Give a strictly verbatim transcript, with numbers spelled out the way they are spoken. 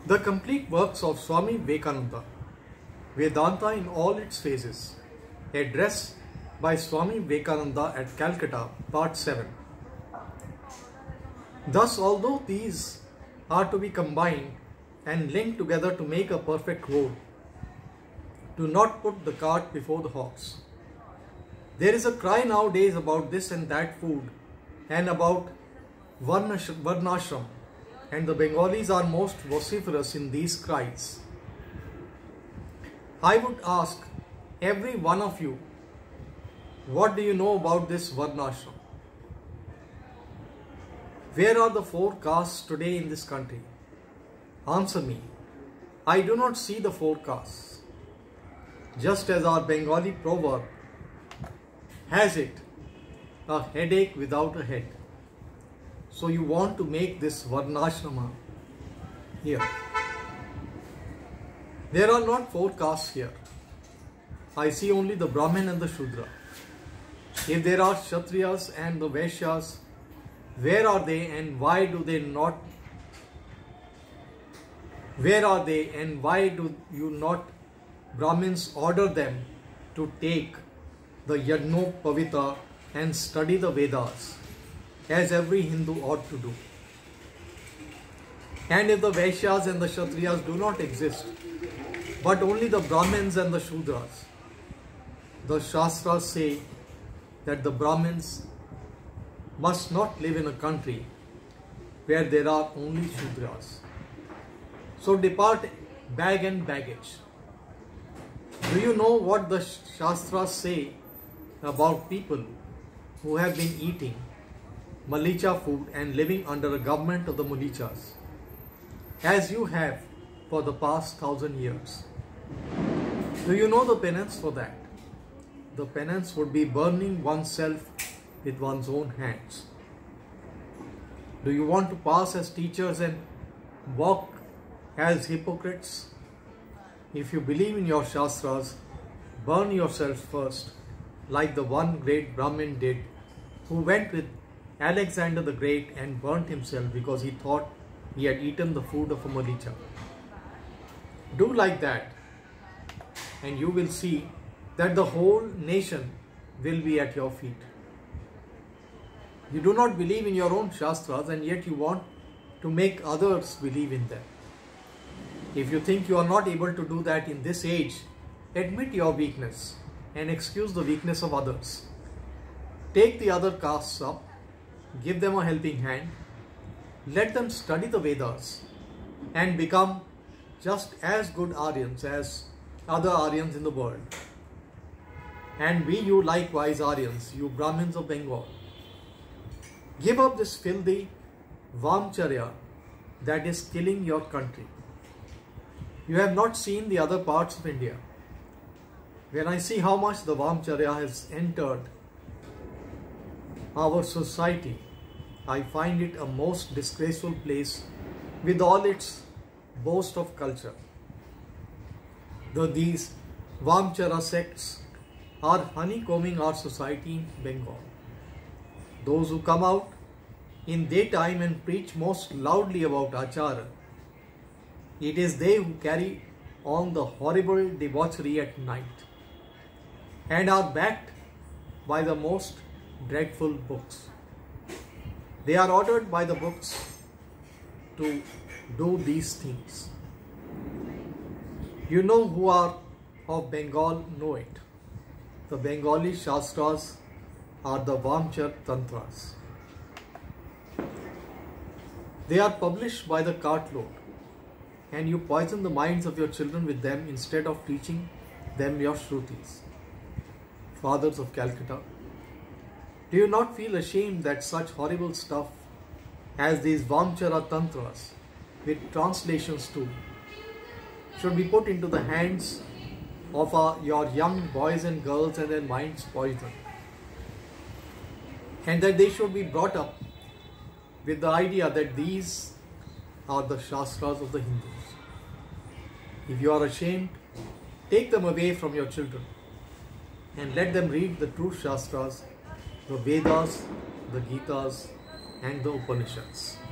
The complete works of Swami Vivekananda, Vedanta in all its phases, address by Swami Vivekananda at Calcutta, Part seven. Thus, although these are to be combined and linked together to make a perfect whole, do not put the cart before the horse. There is a cry nowadays about this and that food and about Varnashram, and the Bengalis are most vociferous in these cries. I would ask every one of you, what do you know about this Varnashram? Where are the four castes today in this country? Answer me. I do not see the four castes. Just as our Bengali proverb has it, a headache without a head. So you want to make this Varnashrama here. There are not four castes here. I see only the Brahmin and the Shudra. If there are Kshatriyas and the Vaishyas, where are they and why do they not? Where are they and why do you not Brahmins order them to take the Yajnopavita and study the Vedas, as every Hindu ought to do? And if the Vaishyas and the Kshatriyas do not exist, but only the Brahmins and the Shudras, the Shastras say that the Brahmins must not live in a country where there are only Shudras. So depart bag and baggage. Do you know what the Shastras say about people who have been eating Malicha food and living under a government of the Malichas, as you have for the past thousand years? Do you know the penance for that? The penance would be burning oneself with one's own hands. Do you want to pass as teachers and walk as hypocrites? If you believe in your Shastras, burn yourself first, like the one great Brahmin did, who went with Alexander the Great and burnt himself because he thought he had eaten the food of a Malicha. Do like that, and you will see that the whole nation will be at your feet. You do not believe in your own Shastras, and yet you want to make others believe in them. If you think you are not able to do that in this age, admit your weakness and excuse the weakness of others. Take the other castes up, give them a helping hand, let them study the Vedas and become just as good Aryans as other Aryans in the world. And be you likewise Aryans, you Brahmins of Bengal. Give up this filthy Vamcharya that is killing your country. You have not seen the other parts of India. When I see how much the Vamcharya has entered our society, I find it a most disgraceful place with all its boast of culture. Though these Vamchara sects are honeycombing our society in Bengal. Those who come out in daytime and preach most loudly about Achara, it is they who carry on the horrible debauchery at night and are backed by the most dreadful books. They are ordered by the books to do these things. You know who are of Bengal know it. The Bengali Shastras are the Vamchar Tantras. They are published by the cartload, and you poison the minds of your children with them instead of teaching them your Shrutis. Fathers of Calcutta, do you not feel ashamed that such horrible stuff as these Vamchara Tantras, with translations too, should be put into the hands of our, your young boys and girls and their minds poisoned? And that they should be brought up with the idea that these are the Shastras of the Hindus. If you are ashamed, take them away from your children and let them read the true Shastras, the Vedas, the Gitas and the Upanishads.